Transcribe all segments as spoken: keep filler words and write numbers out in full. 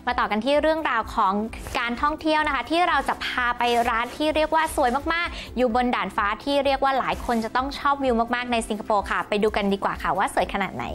มาต่อกันที่เรื่องราวของการท่องเที่ยวนะคะที่เราจะพาไปร้านที่เรียกว่าสวยมากๆอยู่บนด่านฟ้าที่เรียกว่าหลายคนจะต้องชอบวิวมากๆในสิงคโปร์ค่ะไปดูกันดีกว่าค่ะว่าสวยขนาดไหน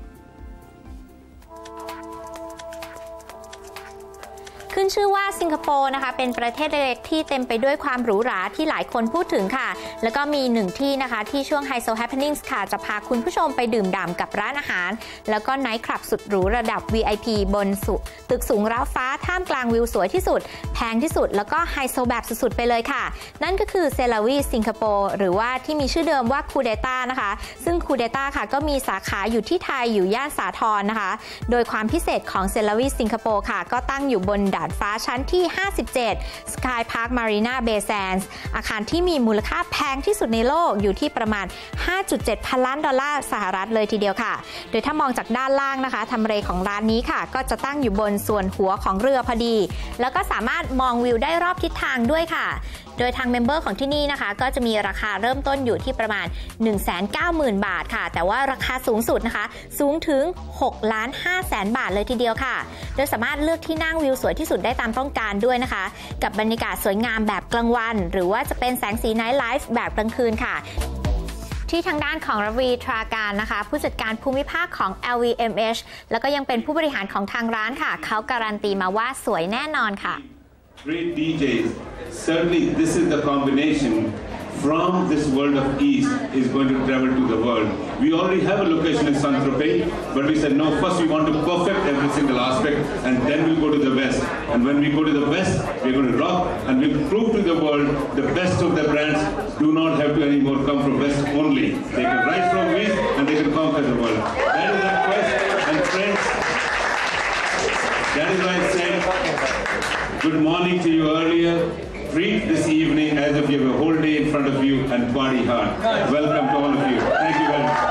ขึ้นชื่อว่าสิงคโปร์นะคะเป็นประเทศเล็กที่เต็มไปด้วยความหรูหราที่หลายคนพูดถึงค่ะแล้วก็มีหนึ่งที่นะคะที่ช่วง High Soul Happenings ค่ะจะพาคุณผู้ชมไปดื่มด่ำกับร้านอาหารแล้วก็ไนท์คลับสุดหรูระดับ วี ไอ พี บนสุตึกสูงร้าวฟ้าท่ามกลางวิวสวยที่สุดแพงที่สุดแล้วก็ไฮโซแบบสุดๆไปเลยค่ะนั่นก็คือเซลาวีสิงคโปร์หรือว่าที่มีชื่อเดิมว่าคูเดต้านะคะซึ่งคูเดต้าค่ะก็มีสาขาอยู่ที่ไทยอยู่ย่านสาทรนะคะโดยความพิเศษของเซลาวีสิงคโปร์ค่ะก็ตั้งอยู่บนด่านฟ้าชั้นที่ห้าสิบเจ็ด Sky Park Marina Bay Sands อาคารที่มีมูลค่าแพงที่สุดในโลกอยู่ที่ประมาณ ห้าจุดเจ็ด พันล้านดอลลาร์สหรัฐเลยทีเดียวค่ะโดยถ้ามองจากด้านล่างนะคะทำเลของร้านนี้ค่ะก็จะตั้งอยู่บนส่วนหัวของเรือพอดีแล้วก็สามารถมองวิวได้รอบทิศทางด้วยค่ะโดยทางเมมเบอร์ของที่นี่นะคะก็จะมีราคาเริ่มต้นอยู่ที่ประมาณ หนึ่งแสนเก้าหมื่น บาทค่ะแต่ว่าราคาสูงสุดนะคะสูงถึง หกล้านห้าแสน บาทเลยทีเดียวค่ะโดยสามารถเลือกที่นั่งวิวสวยที่สุดได้ตามต้องการด้วยนะคะกับบรรยากาศสวยงามแบบกลางวันหรือว่าจะเป็นแสงสีไนท์ไลฟ์แบบกลางคืนค่ะที่ทางด้านของรวีทราการนะคะผู้จัดการภูมิภาคของ แอล วี เอ็ม เอช แล้วก็ยังเป็นผู้บริหารของทางร้านค่ะเขาการันตีมาว่าสวยแน่นอนค่ะ Great ดี เจ s. Certainly, this is the combination from this world of East is going to travel to the world. We already have a location in Saint-Tropez, but we said no. First, we want to perfect every single aspect, and then we'll go to the West. And when we go to the West, we're going to rock, and we'll prove to the world the best of the brands do not have to anymore come from West only. They can rise from East, and they can conquer the world. That is our quest, and friends, that is why I said good morning to you earlier. Treat this evening as if you have a whole day in front of you and party hard. Welcome to all of you. Thank you very much.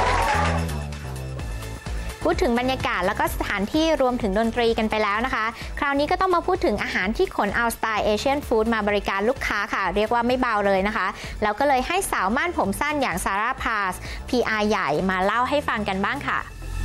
พูดถึงบรรยากาศแล้วก็สถานที่รวมถึงดนตรีกันไปแล้วนะคะคราวนี้ก็ต้องมาพูดถึงอาหารที่ขนเอาสไตล์เอเชียนฟู้ดมาบริการลูกค้าค่ะเรียกว่าไม่เบาเลยนะคะแล้วก็เลยให้สาวม่านผมสั้นอย่างซาร่าพาส พี อาร์ ใหญ่มาเล่าให้ฟังกันบ้างค่ะ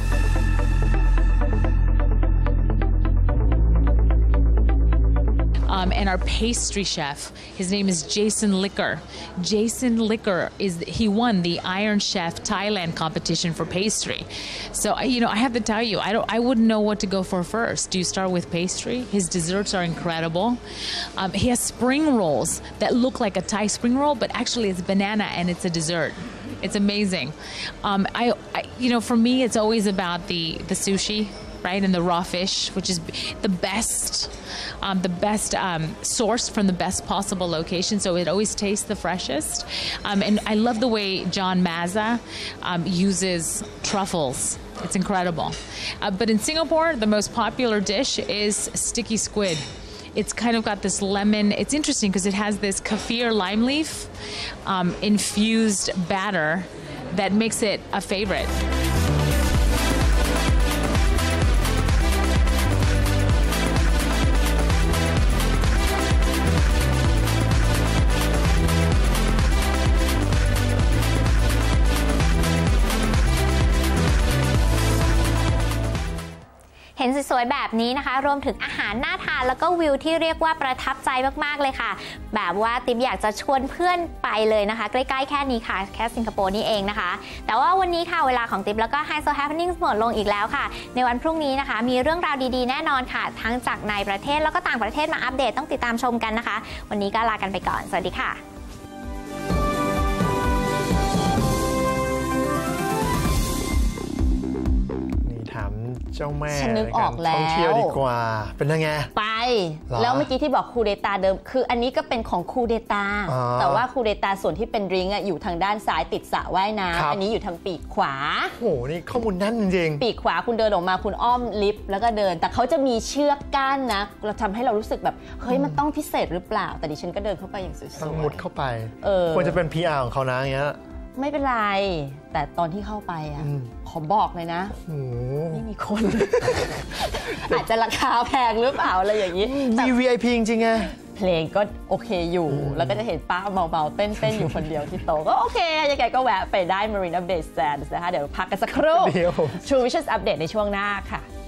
Um, and our pastry chef, his name is Jason Licker. Jason Licker is he won the Iron Chef Thailand competition for pastry. So you know, I have to tell you, I don't, I wouldn't know what to go for first. Do you start with pastry? His desserts are incredible. Um, he has spring rolls that look like a Thai spring roll, but actually it's banana and it's a dessert. It's amazing. Um, I, I, you know, for me, it's always about the the sushi. Right, and the raw fish, which is the best, um, the best um, sourced from the best possible location, so it always tastes the freshest. Um, and I love the way John Mazza um, uses truffles. It's incredible. Uh, but in Singapore, the most popular dish is sticky squid. It's kind of got this lemon. It's interesting because it has this kaffir lime leaf um, infused batter that makes it a favorite. เห็นสวยๆแบบนี้นะคะรวมถึงอาหารน่าทานแล้วก็วิวที่เรียกว่าประทับใจมากๆเลยค่ะแบบว่าติ๊บอยากจะชวนเพื่อนไปเลยนะคะใกล้ๆแค่นี้ค่ะแค่สิงคโปร์นี่เองนะคะแต่ว่าวันนี้ค่ะเวลาของติ๊บแล้วก็ High Soul Happenings หมดลงอีกแล้วค่ะในวันพรุ่งนี้นะคะมีเรื่องราวดีๆแน่นอนค่ะทั้งจากในประเทศแล้วก็ต่างประเทศมาอัปเดตต้องติดตามชมกันนะคะวันนี้ก็ลากันไปก่อนสวัสดีค่ะเจ้าแม่ฉันนึกออกแล้วท่องเที่ยวดีกว่าเป็นยังไงไปแล้วเมื่อกี้ที่บอกคูเดตาเดิมคืออันนี้ก็เป็นของคูเดตาแต่ว่าคูเดตาส่วนที่เป็นริงอ่ะอยู่ทางด้านซ้ายติดสระว่ายน้ำอันนี้อยู่ทางปีกขวาโอ้โหนี่ข้อมูลแน่นจริงปีกขวาคุณเดินออกมาคุณอ้อมลิฟต์แล้วก็เดินแต่เขาจะมีเชือกกั้นนะเราทำให้เรารู้สึกแบบเฮ้ยมันต้องพิเศษหรือเปล่าแต่ดิฉันก็เดินเข้าไปอย่างสวยๆต้องมุดเข้าไปควรจะเป็น พี อาร์ ของเขานะอย่างเงี้ยไม่เป็นไรแต่ตอนที่เข้าไปอ่ะขอบอกเลยนะไม่มีคนอาจจะราคาแพงหรือเปล่าอะไรอย่างนี้วี วี ไอ พี จริงๆไงเพลงก็โอเคอยู่แล้วก็จะเห็นป้าเบาๆเต้นๆอยู่คนเดียวที่โต๊ะก็โอเคยังไงก็แวะไปได้ Marina Bay Sands นะคะเดี๋ยวพักกันสักครู่ True Visions อัปเดตในช่วงหน้าค่ะ